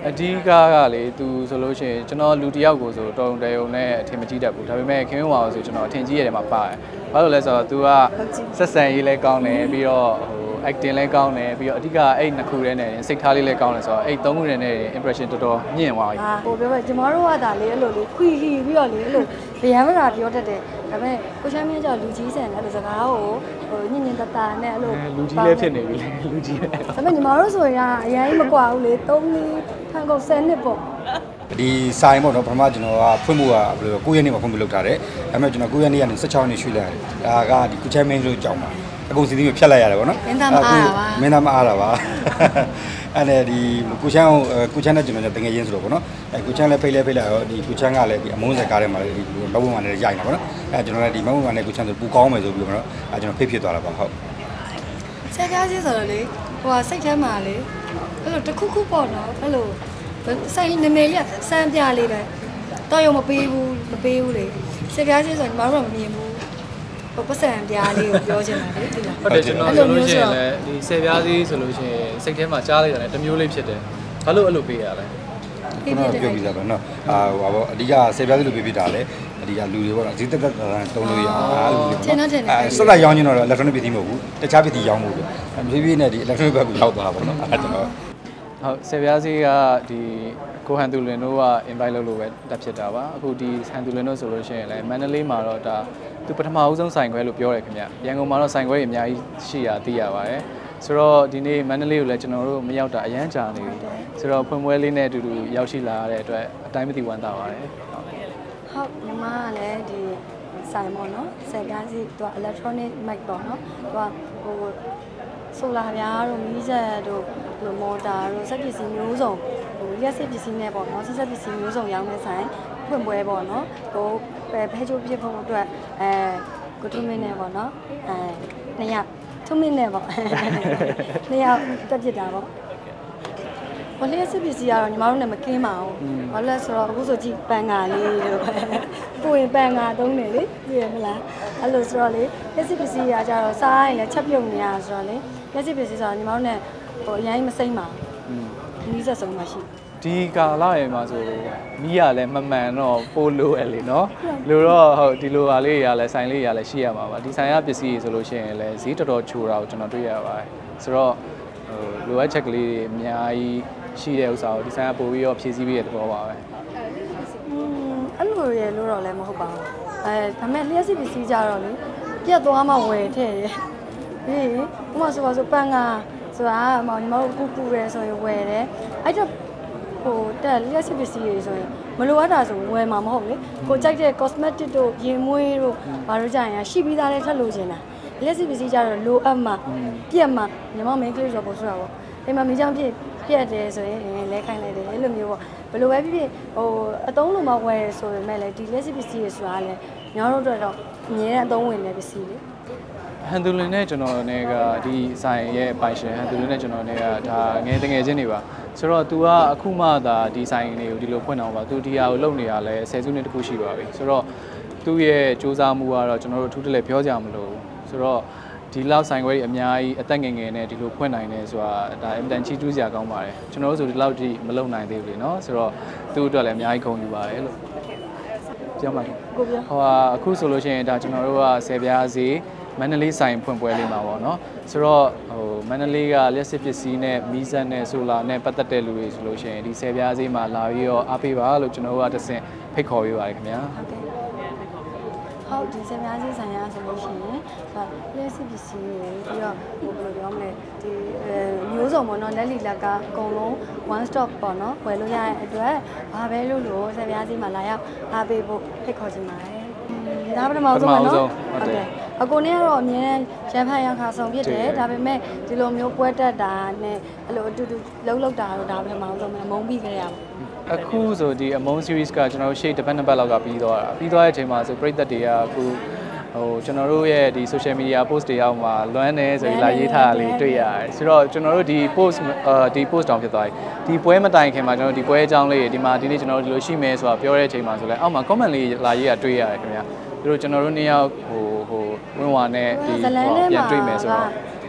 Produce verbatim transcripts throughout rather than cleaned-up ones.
အဓိကကလေသူဆိုလို့ရှိရင်ကျွန်တော်လူတယောက်ကိုဆိုတော်တယ်ုံနဲ့အထင်မကြီးတတ်ဘူးဒါပေမဲ့ခင်ဗျားဆိုကျွန်တော်အထင်ကြီးရတယ်မှာပါတယ်ဘာလို့လဲဆိုတော့ तू ကဆက်ဆံရေးလဲကောင်းတယ်ပြီးတော့ဟို acting လဲကောင်းတယ်ပြီးတော့အဓိကအဲ့နှစ်ခုတည်းနဲ့စိတ်ထားလေးလဲကောင်းတယ်ဆိုတော့အဲ့သုံးခုတည်းနဲ့ impression တော်တော်မြင့်သွားပြီဟိုပြောပြကျွန်တော်တို့ကဒါလေးအဲ့လိုလေးခွီလီပြီးတော့လေအဲ့လိုဗျံမတာပြောတတ်တယ်ဒါပေမဲ့ကိုချမ်းမင်းကြောင့်လူကြီးဆန်တယ်အဲ့လိုစကားကိုဟိုညင်ညင်တတာနဲ့အဲ့လိုလူကြီးလည်းဖြစ်နေပြီလေလူကြီးပဲဒါပေမဲ့ညီမတို့ဆိုရင်အရင်မကွာဘူးလေသုံးနှစ်ထန်ကုန်ဆယ်နှစ်ပေါ့ဒီဆိုင်ပေါ့နော်ပထမကျွန်တော်ကဖွင့်ဖို့ကဘယ်လိုကိုရက်နေ့မှာဖွင့်ဖို့လုပ်ထားတယ်ဒါပေမဲ့ကျွန်တော်ကိုရက်နေ့ကနေ၁၆ရက်နေ့ရွှေ့လိုက်ရတယ်ဒါကဒီကုချမ်းမင်းလို့ကြောင်းပါအကုန်စီးစီးဖြတ်လိုက်ရတယ်ပေါ့နော်မင်းသားမအားတာပါမင်းသားမအားတာပါအဲ့ဒါဒီကုချမ်းကုချမ်းနဲ့ကျွန်တော်တကယ်ရင်းဆိုတော့ပေါ့နော်အဲကုချမ်းလည်းဖိတ်လဲဖိတ်လိုက်ရောဒီကုချမ်းကလည်းဒီအမုန်းစကားထဲမှာဒီမဘုံမှာလည်းရိုက်နေတာပေါ့နော်အဲကျွန်တော်လည်းဒီမဘုံမှာလည်းကုချမ်းဆိုပူကောင်းမယ်ဆိုပြီးတော့နော်အဲကျွန်တော်ဖိတ်ဖြစ်သွားတာပါဟုတ်ဆက်ကားချင်းဆိုတော့လေဟိုကစိတ်ထဲမှာလေအဲ့လိုတစ်ခုခုပေါ့နော်အဲ့လိုဆိုင်နမေလေးစမ်းပြလေးပဲတော့ရုံမပေးဘူးမပေးဘူးလေဆက်ကားချင်းဆိုညီမတို့ကမမြင်ဘူးဟိုပတ်စံပြားလေးကိုပြောချင်တာလေဒီလားဟုတ်တယ်ကျွန်တော်ဆိုလို့ရှိရင်လည်းဒီဆယ်ပြားစီးဆိုလို့ရှိရင်စိတ်ထဲမှာကြားလိုက်တာလည်းတစ်မျိုးလေးဖြစ်တယ်ဘာလို့အဲ့လိုပေးရလဲကျွန်တော်ပြောပြစားပါနော်အာဟိုပါပေါ့အဓိကဆယ်ပြားစီးလို့ပေးပြတာလေအဓိကလူတွေပေါ့နော်ဈေးတက်တက်တုံးလို့ရအောင်အားလူတွေပေါ့နော်အဲစက်တက်ရောင်းချင်တော့ electronic ပစ္စည်းမဟုတ်ဘူးတခြားပစ္စည်းရောင်းဖို့ပဲဖြည်းဖြည်းနဲ့ဒီ electronic ဘက်ကိုရောက်သွားတာပေါ့နော်အဲကျွန်တော်ဟုတ်ဆယ်ပြားစီးကဒီကိုဟန်တူလင်တို့က invite လုပ်လို့ပဲတက်ဖြစ်တာပါအခုဒီဟန်တူလင်တို့ဆိုလို့ရှိရင်လည်းမန္တလေးမှာတော့ဒါသူပထမအဆုံးဆိုင်ခွဲလို့ပြောတယ်ခင်ဗျရန်ကုန်မှာတော့ဆိုင်ခွဲတွေအများကြီးရှိရသိရပါတယ်ဆိုတော့ဒီနေ့မန္တလေးကိုလည်းကျွန်တော်တို့မရောက်တာအရန်ကြာနေပြီဆိုတော့ဖွင့်ပွဲလေးနဲ့အတူတူရောက်ရှိလာတဲ့အတွက်အတိုင်းမသိဝမ်းသာပါတယ်ဟုတ်ညီမကလည်းဒီဆိုင်ပေါ့နော်ဆယ်ကားစီသူက electronic mic ပေါ့နော်သူကဟိုဆိုလာပြားတို့မီးစက်တို့ဘလိုမော်တာတို့စက်ပစ္စည်းမျိုးစုံဟိုရက်စစ်ပစ္စည်းနဲ့ပေါ့နော်စက်ပစ္စည်းမျိုးစုံရောင်းနေဆိုင်ဖွင့်ပွဲပေါ့နော်ဟိုဖဲချိုးပြဖို့အတွက်အဲကိုထုမင်းနဲ့ပေါ့နော်အဲနှစ်ယောက်ထုမင်းနဲ့ပေါ့နှစ်ယောက်တက်ပြစ်တာပေါ့ဟိုရက်စစ်ပစ္စည်းကတော့ညီမတို့နဲ့မကင်းပါဘူးဘာလို့လဲဆိုတော့အခုဆိုကြည့်ပန်ငါလေးတို့ကိုရင်ပန်ငါသုံးတယ်လေသိရမလားအဲ့လိုဆိုတော့လေရက်စစ်ပစ္စည်းကကြတော့စားရင်လည်းချက်ပြုတ်နေရဆိုတော့လေရက်စစ်ပစ္စည်းဆိုတော့ညီမတို့နဲ့ဟိုအရင်မစိမ့်ပါဘူးနီးစက်ဆုံးမှရှိဒီကာလရေမှာဆိုမီးရလည်းမမှန်တော့ပိုးလို့ရလေနော်လို့တော့ဟုတ်ဒီလိုဟာလေးရလည်းဆိုင်လေးရလည်းရှိရမှာပါဒီဆိုင်ရပစ္စည်းဆိုလို့ရှိရင်လည်းဈေးတော်တော်ချိုတာကိုကျွန်တော်တွေ့ရပါတယ်ဆိုတော့ဟိုလိုအပ်ချက်ကလေးတွေအများကြီးရှိတဲ့ဥစ္စာကိုဒီဆိုင်ကပို့ပြီးတော့ဖြည့်ဆည်းပေးရတဲ့သဘောပါပဲอืมအဲ့လိုရလို့တော့လည်းမဟုတ်ပါဘူးအဲဒါပေမဲ့လျှက်စစ်ပစ္စည်းကြတော့လေပြတ်သွားမှဝယ်ထည့်ရဟေးဥမာဆိုပါဆိုပန်ကဆိုတာမောင်ညီမတို့ကူကူရဲဆိုရင်ဝယ်တယ်အဲ့တော့ဟိုတက်လျှက်စစ်ပစ္စည်းတွေဆိုရင်မလိုအပ်တာဆိုဝယ်မှာမဟုတ်လေကိုကြိုက်တဲ့ cosmetic တို့ရင်မွေးတို့ဘာလို့ကြရင်ရှိပြီးသားလေးထပ်လို့ရှင်တာလျှက်စစ်ပစ္စည်းကြတော့လိုအပ်မှပြက်မှညီမ main clip ဆိုတော့ပို့ဆိုတာပေါ့အိမ်မှာမိချောင်းပြည့်ပြက်တယ်ဆိုရင်လဲခိုင်းလိုက်တယ်အဲ့လိုမျိုးပေါ့ဘယ်လိုပဲဖြစ်ဖြစ်ဟိုအတုံးလုံးမဝယ်ဆိုပေမဲ့လေဒီလျှက်စစ်ပစ္စည်းတွေဆိုတာလေညီတို့တို့တော့အမြဲတမ်းအသုံးဝင်တဲ့ပစ္စည်းလေဟန်တူလင်နဲ့ကျွန်တော်နဲ့ကဒီဆိုင်ရဲ့ပိုင်ရှင်ဟန်တူလင်နဲ့ကျွန်တော်နဲ့ကဒါငယ်တငယ်ချင်းတွေပါဆိုတော့ तू ကအခုမှသာဒီဆိုင်တွေကိုဒီလိုဖွင့်အောင်ပါ तू ဒီဟာကိုလုပ်နေတာလဲဆယ်စုနှစ်တခုရှိပါပြီဆိုတော့သူ့ရဲ့စူးစမ်းမှုကတော့ကျွန်တော်တို့အထူးတလဲပြောကြမလို့ဆိုတော့ဒီလောက်ဆိုင်ခွဲတွေအများကြီးအသက်ငယ်ငယ်နဲ့ဒီလိုဖွင့်နိုင်တယ်ဆိုတာဒါအင်တန်ချီတူးစရာကောင်းပါတယ်ကျွန်တော်တို့ဆိုဒီလောက်ထိမလုပ်နိုင်သေးဘူးလေနော်ဆိုတော့သူ့အတွက်လည်းအများကြီးဂုဏ်ယူပါတယ်လို့ပြောပါမယ်ကိုပြောဟိုအခုဆိုလို့ရှိရင်ဒါကျွန်တော်တို့ကဆယ်ပြားစီမန္တလေးဆိုင်ဖွင့်ပွဲလေးမှာပေါ့နော်ဆိုတော့ဟိုမန္တလေးကလျှက်စစ်ပစ္စည်းနဲ့မီးစက်နဲ့ဆိုလာနဲ့ပတ်သက်တဲ့လူတွေဆိုလို့ရှိရင်ဒီဆယ်ပြားစီမှာလာပြီးတော့အားပေးပါလို့ကျွန်တော်တို့ကတဆင့်ဖိတ်ခေါ်ပေးပါတယ်ခင်ဗျာဟုတ်ကဲ့ဟုတ်ဒီဆယ်ပြားစီဆိုင်ရဆိုလို့ရှိရင်လျှက်စစ်ပစ္စည်းတွေပြီးတော့ဟိုဘယ်လိုပြောမလဲဒီမျိုးစုံပေါ့နော်လက်လီလက်ကအကုန်လုံး one stop ပေါ့နော်ဝယ်လို့ရတဲ့အတွက်ဘာပဲလို့လို့ဆယ်ပြားစီမှာလာရောက်အားပေးဖို့ဖိတ်ခေါ်ချင်ပါတယ်ဒါပထမဆုံးပါနော်ဟုတ်တယ်အကိုနဲ့ကတော့အမြဲရန်ဖန်ရန်ခါဆောင်ဖြစ်တယ်ဒါပေမဲ့ဒီလိုမျိုးပွဲတက်တာနဲ့အဲ့လိုအတူတူလှုပ်လှုပ်တာတော့ဒါပထမဆုံးပဲအမုန်းပြီးကြရပါအခုဆိုဒီ Among series ကကျွန်တော်တို့ရှေ့တစ်ပတ်နှစ်ပတ်လောက်ကပြီးသွားတာပြီးသွားတဲ့အချိန်မှာဆိုပရိသတ်တွေကအခုဟိုကျွန်တော်တို့ရဲ့ဒီ social media post တွေအောက်မှာလွမ်းနေဆိုပြီးလာရေးထားတာလေးတွေ့ရတယ်ဆိုတော့ကျွန်တော်တို့ဒီ post ဒီ post တောင်ဖြစ်သွားပြီဒီပွဲမတိုင်ခင်မှာကျွန်တော်တို့ဒီပွဲအကြောင်းလေးဒီမှာဒီနေ့ကျွန်တော်တို့ဒီလိုရှိမယ်ဆိုတာပြောတဲ့အချိန်မှာဆိုလဲအောက်မှာ comment လေးလာရေးတာတွေ့ရတယ်ခင်ဗျာပြီးတော့ကျွန်တော်တို့နှစ်ယောက်ဟိုဟိုဝင်းဝါနဲ့ဒီပြန်တွေ့မယ်ဆိုတော့ဒီ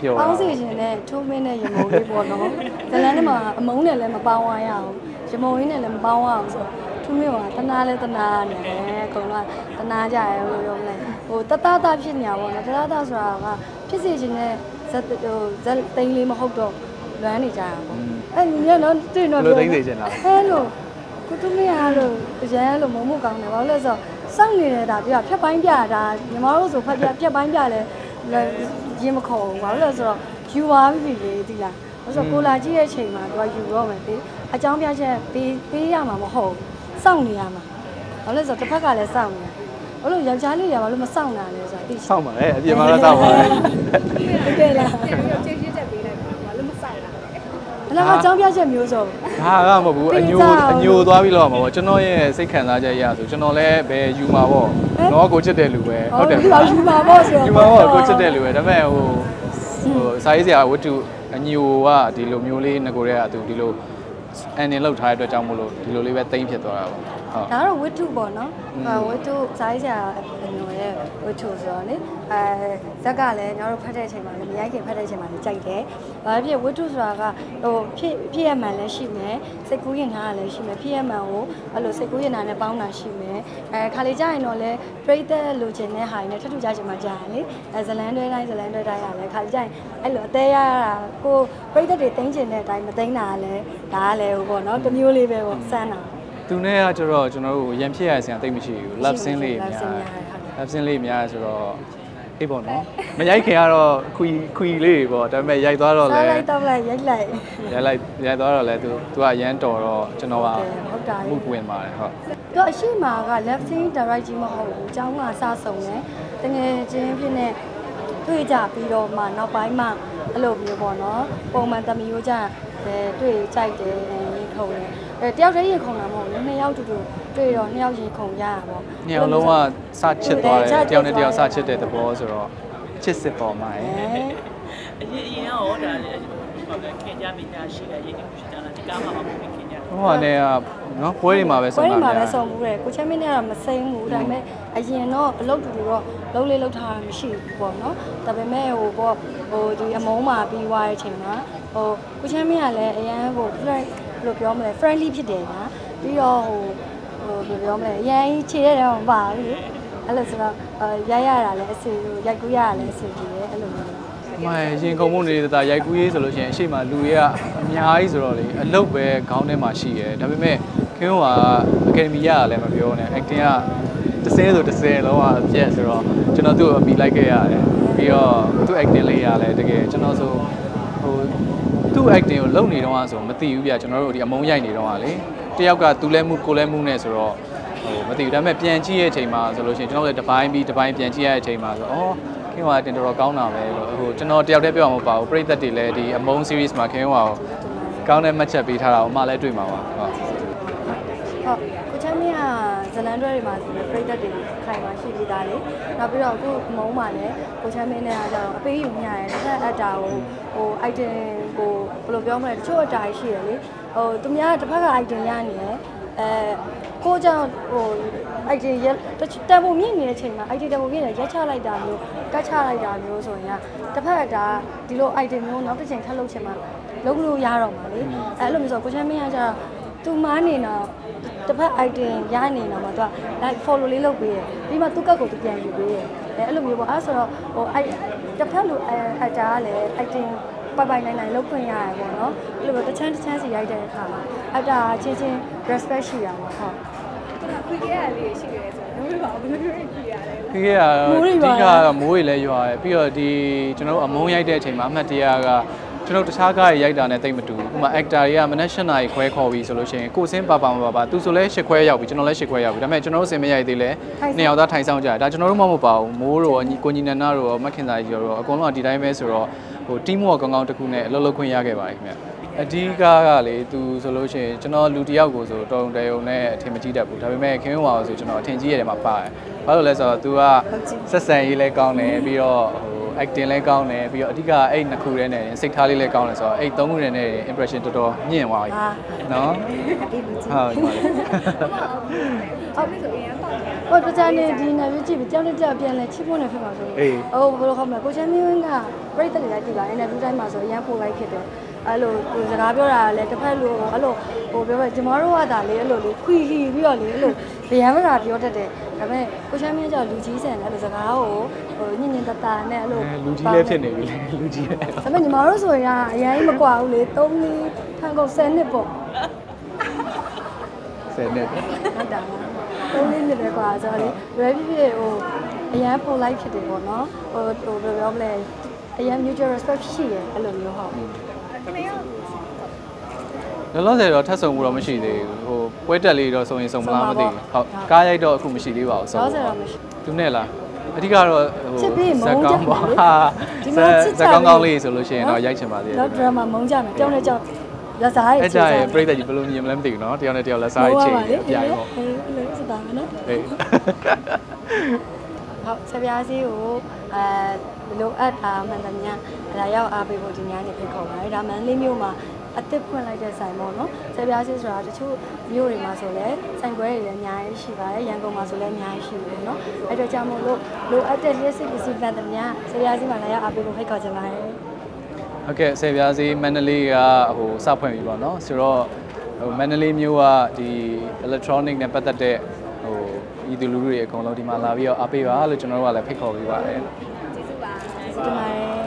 ပြောတာပေါင်းစီရှင်နဲ့ထိုးမင်းနဲ့ရမုံလေးပေါ့နော်ဇလန်းထဲမှာအမုန်းနဲ့လည်းမပေါင်းရအောင်ရမုံရင်းနဲ့လည်းမပေါင်းရအောင်ဆိုထူးမင်းကတနာလဲတနာနေတယ်အကုန်လုံးတနာကြရဲလို့ပြောမလဲဟိုတတတာဖြစ်နေတာပေါ့နော်တတတာဆိုတာကဖြစ်စီရှင်နဲ့ဇက်ဟိုဇက်သိန်းလေးမဟုတ်တော့လွမ်းနေကြတာပေါ့အဲ့ညတော့တွေ့တော့သိသိချင်တာအဲ့လိုကိုထူးမင်းအားလို့ရန်လို့မုံမှုကောင်းတယ်ဘာလို့လဲဆိုတော့စောင့်နေတယ်ဒါပြဖြတ်ပိုင်းပြတာညီမတို့ဆိုဖက်ပြဖြတ်ပိုင်းပြလဲရင်းမခေါ်ဘူးဘာလို့လဲဆိုတော့ယူသွားပြီလေဒီလားဘာလို့ဆိုကိုလာကြည့်ရဲ့ချိန်မှာသူကယူတော့မယ်လေအကြောင်းပြချက်ပေးပေးရမှာမဟုတ်ဘူးစောင့်နေရမှာဘာလို့လဲဆိုတော့တစ်ဖက်ကလည်းစောင့်နေဘာလို့ယောက်ျားလေးရဘာလို့မစောင့်တာလဲဆိုတော့သိစောင့်ပါလေအပြင်မှာတော့စောင့်ပါလေဟုတ်ကဲ့လားကျေးဇူးချက်ပေးလိုက်ပါဘာလို့မစောင့်တာလဲဒါကအကြောင်းပြချက်မျိုးစုံဒါကမဟုတ်ဘူးအညိုအညိုသွားပြီးတော့မှာပေါ့ကျွန်တော်ရဲ့စိတ်ခံစားချက်ရဆိုကျွန်တော်လည်းပဲယူမှာပေါ့တော့ကိုချစ်တဲ့လူပဲဟုတ်တယ်ယူမှာပေါ့ဆိုတော့ယူမှာပေါ့ကိုချစ်တဲ့လူပဲဒါပေမဲ့ဟိုဟိုစာရေးစရာဝတ္ထုအညိုကဒီလိုမျိုးလေးငကိုရဲကသူဒီလိုအန်နေလောက်ထားတဲ့အတွက်ကြောင့်မို့လို့ဒီလိုလေးပဲတိမ့်ဖြစ်သွားတာပေါ့ဟုတ်ဒါကတော့ဝတ္ထုပေါ့နော်ဝတ္ထုစာရေးစရာအညိုရဲ့ဝတ္ထုဆိုတော့လေအဲဇက်ကလည်းကျွန်တော်တို့ဖတ်တဲ့အချိန်မှာလည်းမရိုက်ခင်ဖတ်တဲ့အချိန်မှာလည်းကြိုက်တယ်ဘာဖြစ်ဝတ္ထုဆိုတာကဟိုဖြစ်ဖြစ်ရမှန်လည်းရှိမယ်စိတ်ကူးရင်ထားလည်းရှိမယ်ဖြစ်ရမှန်ကိုအဲ့လိုစိတ်ကူးရင်ထားနဲ့ပေါင်းတာရှိမယ်အဲခါလေးကြရင်တော့လေပြိသက်လိုချင်တဲ့ဟာတွေနဲ့ထပ်ထူကြချင်မှကြာလေအဲဇလန်းတွဲတိုင်းဇလန်းတွဲတိုင်းရလဲခါလေးကြရင်အဲ့လိုအသေးရတာကိုပြိသက်တွေတင်းချင်တဲ့အတိုင်းမတင်းတာလည်းဒါကလည်းဟိုပေါ့နော်တစ်မျိုးလေးပဲပေါ့စမ်းတာသူနဲ့ကကျတော့ကျွန်တော်တို့ရန်ဖြစ်ရစရာတိတ်မရှိဘူး love scene လေးများ love scene လေးများဆိုတော့အေးပေါ့နော်မရိုက်ခင်ကတော့ခွီခွီလေးပေါ့ဒါပေမဲ့ရိုက်သွားတော့လဲစားလိုက်တော့လိုက်ရိုက်လိုက်ရိုက်လိုက်ရိုက်သွားတော့လဲသူသူကရန်တော်တော့ကျွန်တော်ကဟုတ်တာမှုဝင်ပါတယ်ဟုတ်သူအရှိမာက love scene direct ကြီးမဟုတ်ဘူးအကြောင်းကစားစုံတယ်တကယ်ချင်းဖြစ်နေတွေ့ကြပြီးတော့မှနောက်ပိုင်းမှအဲ့လိုမျိုးပေါ့နော်ပုံမှန်သမီးတို့ကြတွေ့ကြိုက်တယ်ရင်ခုန်တယ်အဲတယောက်တည်းရင်ခုန်တာမဟုတ်ဘူးနှစ်ယောက်တူတူတွေ့တော့နှစ်ယောက်ရင်ခုန်ရတာပေါ့နှစ်ယောက်လုံးကစချစ်သွားတယ်တယောက်နဲ့တယောက်စချစ်တဲ့သဘောဆိုတော့ချစ်စစ်ပေါ်မှာအရင်အရင်ရောဒါဟုတ်တယ်ခင်ကြပညာရှိတယ်ရင်ခုရှိတာလားဒီကားမှာမဟုတ်ဘူးခင်ကြဟိုကနေကနော်ပွဲတွေမှာပဲဆုံးတာပွဲတွေမှာပဲဆုံးမှုတယ်ကိုချမ်းမင်းနဲ့ကတော့မစိမ့်ဘူးဒါပေမဲ့အရင်တော့အလုပ်တူတူတော့လုံးလေးလောက်ထားတာမရှိဘူးပေါ့နော်ဒါပေမဲ့ဟိုပေါ့ဟိုဒီအမုန်းမှာပြီးသွားတဲ့အချိန်မှာဟိုကိုချမ်းမင်းကလည်းအရန်ဟို friend ဘယ်လိုပြောမလဲ friendly ဖြစ်တယ်ဗျာပြီးတော့ဟိုဟိုဘယ်လိုပြောမလဲအရန်ခြေရတဲ့မပါဘူးအဲ့လိုဆိုတော့ရိုက်ရတာလည်းအစီရိုက်ကူးရတာလည်းအစီကြီးတယ်အဲ့လိုမျိုးမရင်ခုံမှုနေတာရိုက်ကူးရေးဆိုလို့ရှိရင်အရှိမလူတွေကအများကြီးဆိုတော့လေအလုပ်ပဲခေါင်းထဲမှာရှိရဲဒါပေမဲ့ခင်ဗျာအကယ်ဒမီရတာလည်းမပြောနဲ့ acting ကတစ်စဲဆိုတစ်စဲလုံးဝအပြက်ဆိုတော့ကျွန်တော်သူ့ကိုအမိလိုက်ခဲ့ရတယ်ပြီးတော့သူ့ acting လေးရလဲတကယ်ကျွန်တော်ဆိုဟိုသူ့ acting ကိုလုပ်နေတော့ဆိုမသိဘူးဗျကျွန်တော်တို့ဒီအမုန်းရိုက်နေတော့လေတယောက်ကသူလဲမှုကိုလဲမှုနဲ့ဆိုတော့ဟိုမသိဘူးဒါပေမဲ့ပြန်ကြည့်ရဲ့အချိန်မှာဆိုလို့ရှိရင်ကျွန်တော်လည်းတစ်ပိုင်းပြီးတစ်ပိုင်းပြန်ကြည့်ရတဲ့အချိန်မှာဆိုအော်ခင်ဗျာတင်တော်ကောင်းတာပဲလို့ဟိုကျွန်တော်တယောက်တည်းပြောမှာမပါဘူးပရိသတ်တွေလည်းဒီအမုန်း series မှာခင်ဗျာကိုကောင်းတဲ့မှတ်ချက်ပေးထားတာကိုမှလည်းတွေ့မှာပါဟုတ်ဟုတ်ကိုချမ်းမင်းကဇလန်တွဲတွေမှာပရိသတ်တွေခိုင်မှာရှိပြီးသားလေနောက်ပြီးတော့အခုမုံမှာလည်းကိုချမ်းမင်းနဲ့ကကျတော့အပေးယူညရတယ်တစ်ခါအတာကိုဟို item ကိုဘယ်လိုပြောမလဲတချို့အတာရှိရလေဟိုသူများတစ်ဖက်က item ရနေတယ်အဲကိုကြောင့်ဟို item ရတန်ဖို့မြင့်နေတဲ့ချိန်မှာ item တန်ဖို့မြင့်နေရက်ချလိုက်တာမျိုးကတ်ချလိုက်တာမျိုးဆိုရင်ကတစ်ဖက်ကဒါဒီလို item မျိုးနောက်တစ်ချိန်ထပ်လုပ်ချင်မှလုပ်လို့ရတော့မှာလေအဲလိုမျိုးဆိုကိုချမ်းမင်းကကျတော့သူမားနေတော့တစ်ဖက် item ရနေတော့မှသူက like follow လေးလုပ်ပေးရပြီးမှသူ့ကတ်ကိုသူပြန်ယူပေးရအဲအဲ့လိုမျိုးပေါ့အဲဆိုတော့ဟိုအဲ့တစ်ဖက်လိုအတားကလည်း item ပိုင်ပိုင်နိုင်နိုင်လုပ်ခွင့်ရတယ်ပေါ့နော်အဲ့လိုပဲတစ်ချမ်းတစ်ချမ်းစီရိုက်တဲ့အခါမှာအတားချင်းချင်း respect ရှိရမှာဟုတ်ခွေခဲ့ရလေးရှိရဲဆိုတော့ဘယ်လိုဘယ်လိုခွေရလဲခွေခဲ့ရအဓိကမိုးတွေလည်းရွာတယ်ပြီးတော့ဒီကျွန်တော်တို့အမုန်းရိုက်တဲ့အချိန်မှာအမှတ်တရကကျွန်တော်တခြားကားရိုက်တာနဲ့တိတ်မတူဘူးဥပမာ actor တွေကမနက်၈နာရီခွဲခေါ်ပြီးဆိုလို့ရှိရင်ကိုစင်းပါပါမပါပါသူဆိုလဲ၈ခွဲရောက်ပြီကျွန်တော်လည်း၈ခွဲရောက်ပြီဒါပေမဲ့ကျွန်တော်တို့စင်မရိုက်သေးလဲနှစ်ယောက်သားထိုင်ဆောင်ကြတယ်ဒါကျွန်တော်တို့မှမပါဘူးမိုးတို့ကိုညီနန္ဒတို့မခင်သာကြီးတို့အကုန်လုံးကဒီတိုင်းပဲဆိုတော့ဟို team work ကောင်းကောင်းတစ်ခုနဲ့အလုပ်လုပ်ခွင့်ရခဲ့ပါတယ်ခင်ဗျအဓိကကလေသူဆိုလို့ရှိရင်ကျွန်တော်လူတယောက်ကိုဆိုတော်တုံတရုံနဲ့အထင်မကြီးတတ်ဘူးဒါပေမဲ့ခင်ဗျာဆိုကျွန်တော်အထင်ကြီးရတယ်မှာပါတယ်ဘာလို့လဲဆိုတော့ तू ကဆက်ဆံရေးလဲကောင်းတယ်ပြီးတော့ဟို acting လဲကောင်းတယ်ပြီးတော့အဓိကအဲ့နှစ်ခုရဲနဲ့စိတ်ထားလေးလဲကောင်းတယ်ဆိုတော့အဲ့သုံးခုရဲနဲ့ impression တော်တော်ညင့်သွားပြီနော်ဟုတ်ပါလေအော်ပြီးဆိုရင်တော့ဟိုပကြနေဒီနယ်ပြီးကြည့်ပြီးကြောက်တဲ့ကြောက်ပြန်လဲချစ်ဖို့နေဖြစ်ပါဆိုဟိုဘယ်လိုခေါ်မလဲကိုချမ်းမင်းကပြိတ္တတွေလိုက်ကြည့်ပါအင်တာဗျူးတိုင်းမှာဆိုအရန်ပို့လိုက်ဖြစ်တယ်အဲ့လိုစကားပြောတာလည်းတစ်ဖက်လိုအဲ့လိုဟိုပြောပြကျမတို့ကဒါလေအဲ့လိုလေခွီခီပြီးတော့လေအဲ့လိုဗျံမတာပြောတတ်တယ်ဒါပေမဲ့ကိုချမ်းမင်းကျတော့လူကြီးဆန်တယ်အဲ့လိုစကားကိုဟိုညင်ညင်တတာနဲ့အဲ့လိုလူကြီးလည်းဖြစ်နေပြီလေလူကြီးလည်းဒါပေမဲ့ညီမတို့ဆိုရင်အရင်မကွာဘူးလေသုံးနှစ်ထန်ကုန်ဆယ်နှစ်ပေါ့ဆယ်နှစ်ဟုတ်တာသုံးနှစ်ပဲကွာဆိုတော့လေလွယ်ပြည့်ပြည့်ဟိုအရင်ပို့လိုက်ဖြစ်တယ်ပေါ့နော်ဟိုဟိုဘယ်လိုပြောမလဲအရင် mutual respect ရှိတယ်အဲ့လိုမျိုးဟုတ်လောလောဆယ်တော့ထပ်ဆုံမှုတော့မရှိသေးဘူးဟိုပွဲတက်လေးတော့ဆိုရင်စုံမလားမသိဘူးဟုတ်ကားရိုက်တော့အခုမရှိသေးပါဘူးဆိုတော့သူနဲ့လားအဓိကတော့ဟိုဇက်ကောင်ပေါ့ဟာဇက်ကောင်ကောင်းလေးဆိုလို့ရှိရင်တော့ရိုက်ချင်ပါသေးတယ်တော့ drama မုန်းကြမယ်တောင်းတဲ့ကြောင့်လက်စားရေးအဲ့ကြရင်ပြိတ္တကြီးဘယ်လိုမြင်မလဲမသိဘူးเนาะတယောက်နဲ့တယောက်လက်စားရေးချိန်အပြိုင်ပေါ့ဟေးလို့စတာမယ်နော်ဟေးဟုတ်ဆပြားစီကိုအဲလိုအပ်တာမှန်သမျှဒါရောက်အားပေးဖို့ဒီညနေဖိတ်ခေါ်ပါတယ်ဒါမှန်လေးမျိုးမှာအသစ်ဖွင့်လိုက်တဲ့ဆိုင်ပေါ့နော်ဆပြားစီဆိုတာတချို့မျိုးတွေမှာဆိုလဲဆိုင်ခွဲတွေလည်းအများကြီးရှိပါတယ်ရန်ကုန်မှာဆိုလည်းအများကြီးရှိတယ်နော်အဲ့တော့ကြောင့်မို့လို့လိုအပ်တဲ့လက်စစ်ပစ္စည်းမှန်သမျှဆပြားစီမှာလည်းရောက်အားပေးဖို့ဖိတ်ခေါ်ချင်ပါတယ်ဟုတ်ကဲ့ဆယ်ပြားစီမန္တလေးကဟိုစဖွင့်ပြီပေါ့နော်ဆိုတော့ဟိုမန္တလေးမျိုးကဒီ electronic နဲ့ပတ်သက်တဲ့ဟိုဤသူလူတွေအကုန်လုံးဒီမှာလာပြီးတော့အားပေးပါလို့ကျွန်တော်တို့ကလည်းဖိတ်ခေါ်ပေးပါတယ်ကျေးဇူးပါကျေးဇူးတင်ပါတယ်